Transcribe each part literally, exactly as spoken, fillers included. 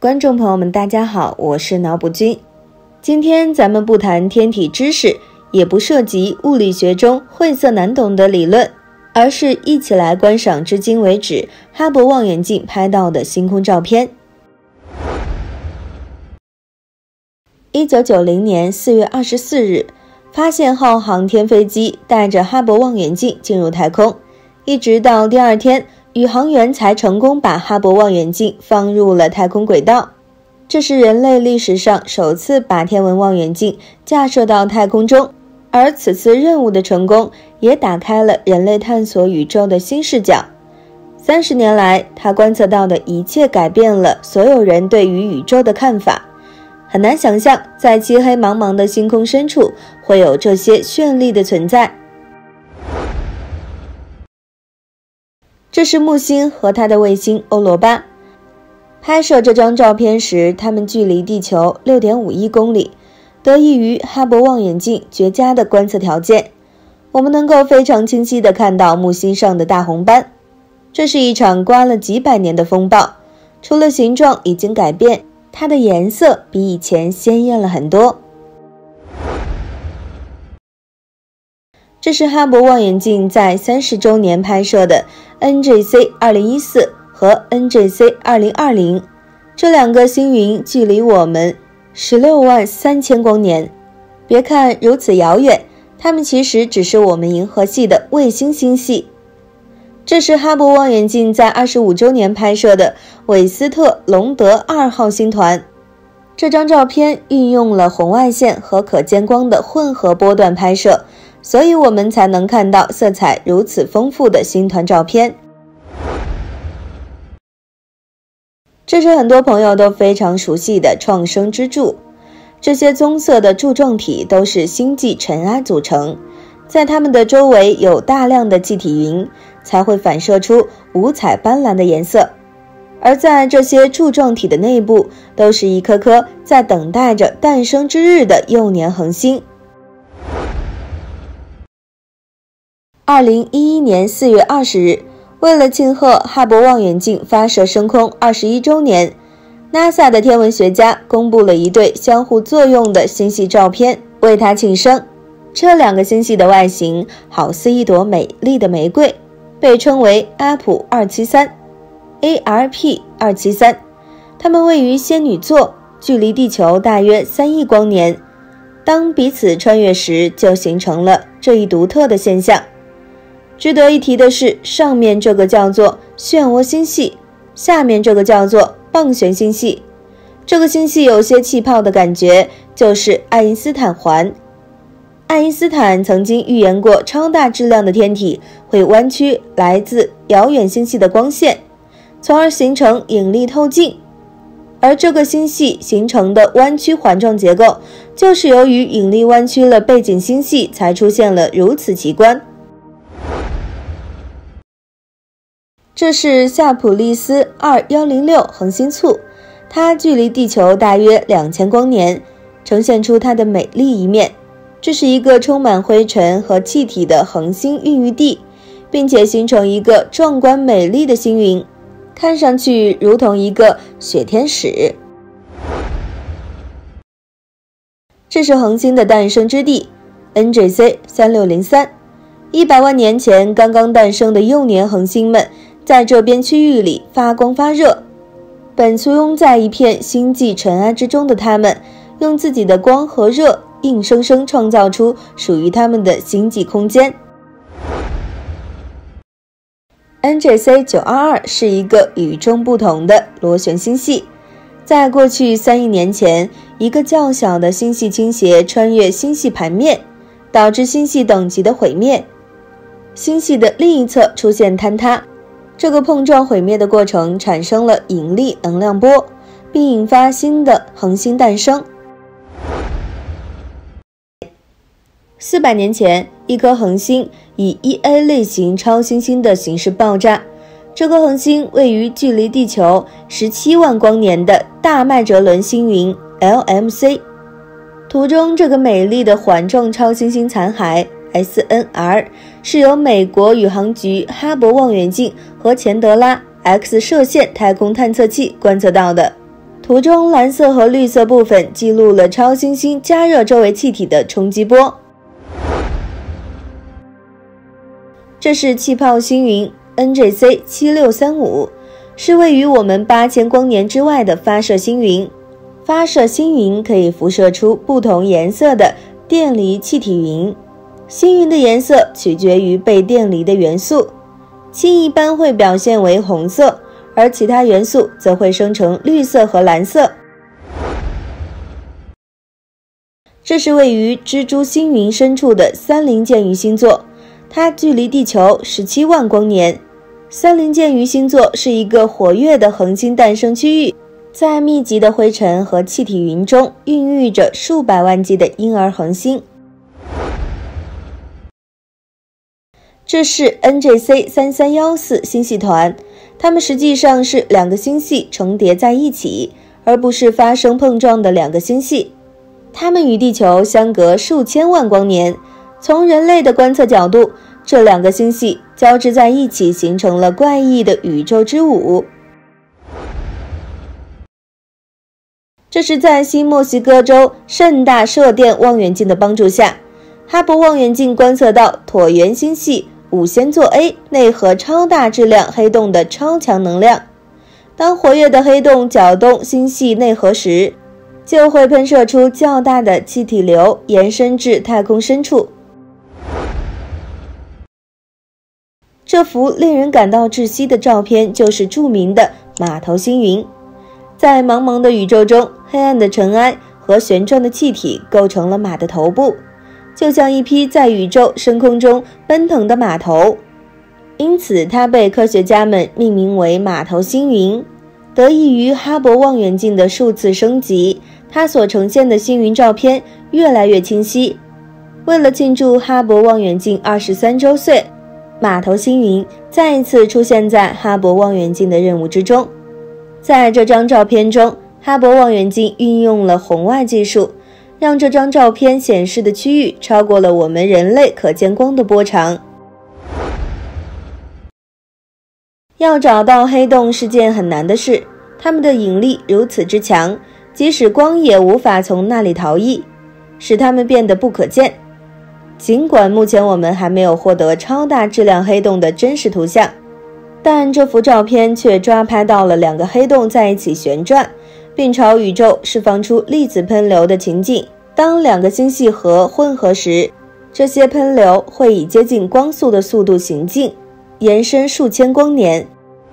观众朋友们大家好，我是脑补君。今天咱们不谈天体知识，也不涉及物理学中晦涩难懂的理论，而是一起来观赏至今为止哈勃望远镜拍到的星空照片。一九九零年四月二十四日，发现号航天飞机带着哈勃望远镜进入太空，一直到第二天，宇航员才成功把哈勃望远镜放入了太空轨道。这是人类历史上首次把天文望远镜架设到太空中，而此次任务的成功也打开了人类探索宇宙的新视角。三十年来，他观测到的一切改变了所有人对于宇宙的看法。很难想象，在漆黑茫茫的星空深处会有这些绚丽的存在。这是木星和它的卫星欧罗巴。拍摄这张照片时，它们距离地球 六点五亿公里，得益于哈勃望远镜绝佳的观测条件，我们能够非常清晰地看到木星上的大红斑。这是一场刮了几百年的风暴，除了形状已经改变，它的颜色比以前鲜艳了很多。这是哈勃望远镜在三十周年拍摄的 N G C 二零一四 和 N G C 二零二零，这两个星云距离我们十六万三千光年。别看如此遥远，它们其实只是我们银河系的卫星星系。这是哈勃望远镜在二十五周年拍摄的韦斯特隆德二号星团。这张照片运用了红外线和可见光的混合波段拍摄，所以我们才能看到色彩如此丰富的星团照片。这是很多朋友都非常熟悉的创生之柱，这些棕色的柱状体都是星际尘埃组成，在它们的周围有大量的气体云，才会反射出五彩斑斓的颜色。而在这些柱状体的内部，都是一颗颗在等待着诞生之日的幼年恒星。二零一一年四月二十日，为了庆贺哈勃望远镜发射升空二十一周年， NASA 的天文学家公布了一对相互作用的星系照片，为它庆生。这两个星系的外形好似一朵美丽的玫瑰，被称为阿普二七三 A R P 二七三， 它们位于仙女座，距离地球大约三亿光年。当彼此穿越时，就形成了这一独特的现象。值得一提的是，上面这个叫做漩涡星系，下面这个叫做棒旋星系。这个星系有些气泡的感觉，就是爱因斯坦环。爱因斯坦曾经预言过超大质量的天体会弯曲来自遥远星系的光线，从而形成引力透镜。而这个星系形成的弯曲环状结构，就是由于引力弯曲了背景星系，才出现了如此奇观。这是夏普利斯二一零六恒星簇，它距离地球大约两千光年，呈现出它的美丽一面。这是一个充满灰尘和气体的恒星孕育地，并且形成一个壮观美丽的星云，看上去如同一个雪天使。这是恒星的诞生之地 N G C 三六零三， 一百万年前刚刚诞生的幼年恒星们在这边区域里发光发热。本簇拥在一片星际尘埃之中的它们，用自己的光和热硬生生创造出属于它们的星际空间。 N G C 九二二 是一个与众不同的螺旋星系。在过去三亿年前，一个较小的星系倾斜穿越星系盘面，导致星系等级的毁灭。星系的另一侧出现坍塌，这个碰撞毁灭的过程产生了引力能量波，并引发新的恒星诞生。四百年前，一颗恒星以 E A 类型超新星的形式爆炸。这颗恒星位于距离地球十七万光年的大麦哲伦星云 L M C。图中这个美丽的环状超新星残骸 S N R 是由美国宇航局哈勃望远镜和钱德拉 X 射线太空探测器观测到的。 图中蓝色和绿色部分记录了超新星加热周围气体的冲击波。这是气泡星云 N J C 七六三五， 是位于我们八千光年之外的发射星云。发射星云可以辐射出不同颜色的电离气体云，星云的颜色取决于被电离的元素，氢一般会表现为红色，而其他元素则会生成绿色和蓝色。这是位于蜘蛛星云深处的三菱剑鱼星座，它距离地球十七万光年。三菱剑鱼星座是一个活跃的恒星诞生区域，在密集的灰尘和气体云中孕育着数百万计的婴儿恒星。这是 N J C 三三一四 星系团，它们实际上是两个星系重叠在一起，而不是发生碰撞的两个星系。它们与地球相隔数千万光年，从人类的观测角度，这两个星系交织在一起，形成了怪异的宇宙之舞。这是在新墨西哥州盛大射电望远镜的帮助下，哈勃望远镜观测到椭圆星系五仙座 A 内核超大质量黑洞的超强能量。当活跃的黑洞搅动星系内核时，就会喷射出较大的气体流，延伸至太空深处。这幅令人感到窒息的照片就是著名的马头星云。在茫茫的宇宙中，黑暗的尘埃和旋转的气体构成了马的头部，就像一匹在宇宙深空中奔腾的马头，因此它被科学家们命名为马头星云。得益于哈勃望远镜的数次升级，它所呈现的星云照片越来越清晰。为了庆祝哈勃望远镜二十三周岁，马头星云再一次出现在哈勃望远镜的任务之中。在这张照片中，哈勃望远镜运用了红外技术，让这张照片显示的区域超过了我们人类可见光的波长。要找到黑洞是件很难的事，它们的引力如此之强，即使光也无法从那里逃逸，使它们变得不可见。尽管目前我们还没有获得超大质量黑洞的真实图像，但这幅照片却抓拍到了两个黑洞在一起旋转，并朝宇宙释放出粒子喷流的情景。当两个星系核混合时，这些喷流会以接近光速的速度行进，延伸数千光年。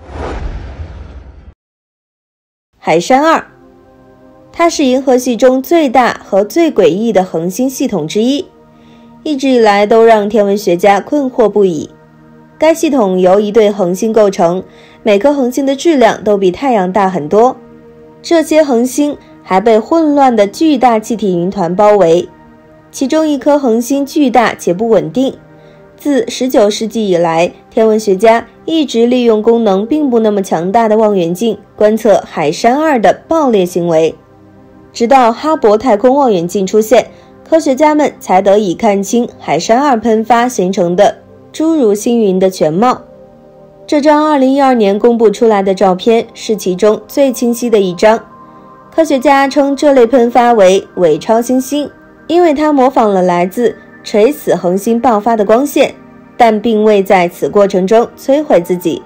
海山二，它是银河系中最大和最诡异的恒星系统之一，一直以来都让天文学家困惑不已。该系统由一对恒星构成，每颗恒星的质量都比太阳大很多。这些恒星还被混乱的巨大气体云团包围，其中一颗恒星巨大且不稳定。自十九世纪以来，天文学家一直利用功能并不那么强大的望远镜观测海山二的爆裂行为。直到哈勃太空望远镜出现，科学家们才得以看清海山二喷发形成的侏儒星云的全貌。这张二零一二年公布出来的照片是其中最清晰的一张。科学家称这类喷发为伪超新星，因为它模仿了来自垂死恒星爆发的光线，但并未在此过程中摧毁自己。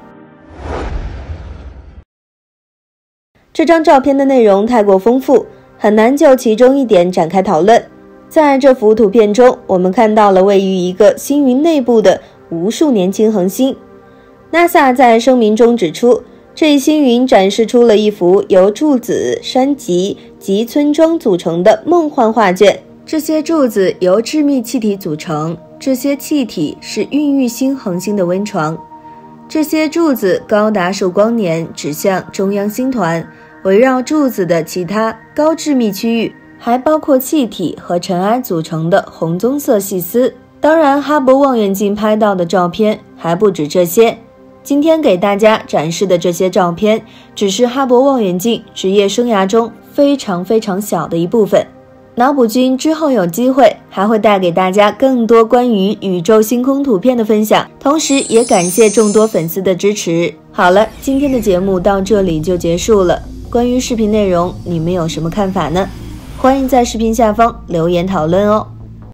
这张照片的内容太过丰富，很难就其中一点展开讨论。在这幅图片中，我们看到了位于一个星云内部的无数年轻恒星。NASA 在声明中指出，这一星云展示出了一幅由柱子、山脊及村庄组成的梦幻画卷。这些柱子由致密气体组成，这些气体是孕育新恒星的温床。这些柱子高达数光年，指向中央星团。围绕柱子的其他高致密区域还包括气体和尘埃组成的红棕色细丝。当然，哈勃望远镜拍到的照片还不止这些。今天给大家展示的这些照片，只是哈勃望远镜职业生涯中非常非常小的一部分。脑补君之后有机会还会带给大家更多关于宇宙星空图片的分享，同时也感谢众多粉丝的支持。好了，今天的节目到这里就结束了。 关于视频内容，你们有什么看法呢？欢迎在视频下方留言讨论哦。